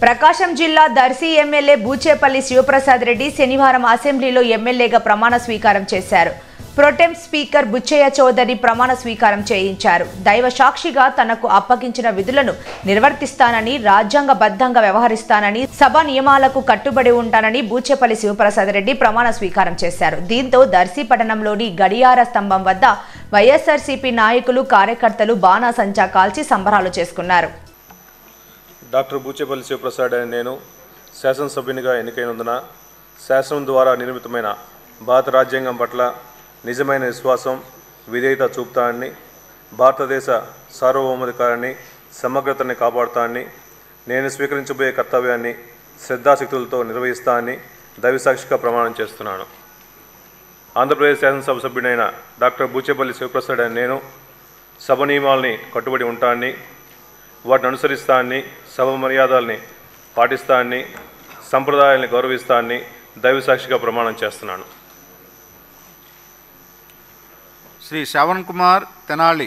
ప్రకాశం జిల్లా దర్శి ఎమ్మెల్యే బూచేపల్లి శివప్రసాద్ రెడ్డి శనివారం అసెంబ్లీలో ఎమ్మెల్యేగా ప్రమాణ స్వీకారం చేశారు. ప్రొటెం స్పీకర్ బుచ్చయ్య చౌదరి ప్రమాణ స్వీకారం చేయించారు. దైవ సాక్షిగా తనకు అప్పగించిన విధులను నిర్వర్తిస్తానని, రాజ్యాంగబద్ధంగా వ్యవహరిస్తానని, సభ నియమాలకు కట్టుబడి ఉంటానని బూచేపల్లి శివప్రసాద్ రెడ్డి ప్రమాణ స్వీకారం చేశారు. దీంతో దర్శి పట్టణంలోని గడియార స్తంభం వద్ద వైఎస్ఆర్సీపీ నాయకులు, కార్యకర్తలు బాణాసంచా కాల్చి సంబరాలు చేసుకున్నారు. డాక్టర్ బూచేపల్లి శివప్రసాద్ అనే నేను శాసనసభ్యునిగా ఎన్నికైనందున శాసనం ద్వారా నిర్మితమైన భారత రాజ్యాంగం పట్ల నిజమైన విశ్వాసం, విధేయత చూపుతానని, భారతదేశ సార్వభౌమాధికారాన్ని, సమగ్రతని కాపాడుతానని, నేను స్వీకరించబోయే కర్తవ్యాన్ని శ్రద్ధాశక్తులతో నిర్వహిస్తానని దైవసాక్షిగా ప్రమాణం చేస్తున్నాను. ఆంధ్రప్రదేశ్ శాసనసభ సభ్యుడైన డాక్టర్ బూచేపల్లి శివప్రసాద్ అనే నేను సభ నియమాలని కట్టుబడి ఉంటానని, వాటిని అనుసరిస్తానని, సభ మర్యాదల్ని పాటిస్తానని, సంప్రదాయాల్ని గౌరవిస్తానని దైవసాక్షిగా ప్రమాణం చేస్తున్నాను. శ్రీ శ్రవణ్ కుమార్ తెనాలి.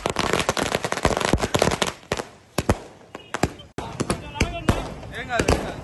Venga.